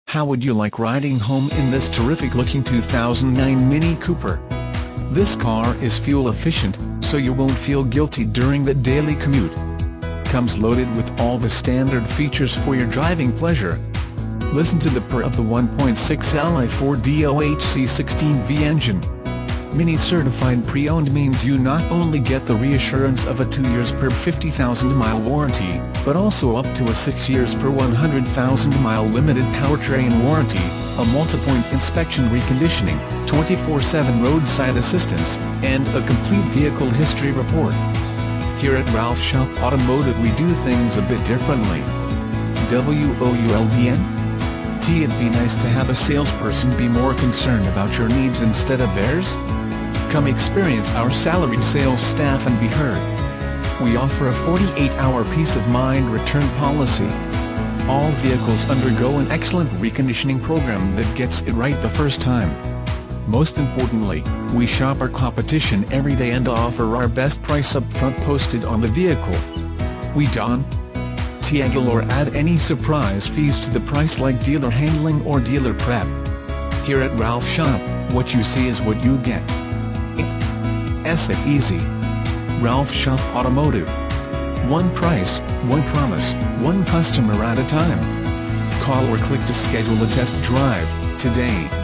How would you like riding home in this terrific-looking 2009 Mini Cooper? This car is fuel efficient, so you won't feel guilty during the daily commute. Comes loaded with all the standard features for your driving pleasure. Listen to the purr of the 1.6 Li-4 DOHC16V engine. Mini certified pre-owned means you not only get the reassurance of a 2 years per 50,000-mile warranty, but also up to a 6 years per 100,000-mile limited powertrain warranty, a multi-point inspection reconditioning, 24/7 roadside assistance, and a complete vehicle history report. Here at Ralph Shop Automotive we do things a bit differently. WOULDN? It'd be nice to have a salesperson be more concerned about your needs instead of theirs? Come experience our salaried sales staff and be heard. We offer a 48-hour peace-of-mind return policy. All vehicles undergo an excellent reconditioning program that gets it right the first time. Most importantly, we shop our competition every day and offer our best price up front posted on the vehicle. We don't toggle or add any surprise fees to the price like dealer handling or dealer prep. Here at Ralph Shop, what you see is what you get. It's that easy. Ralph Shop Automotive. One price, one promise, one customer at a time. Call or click to schedule a test drive today.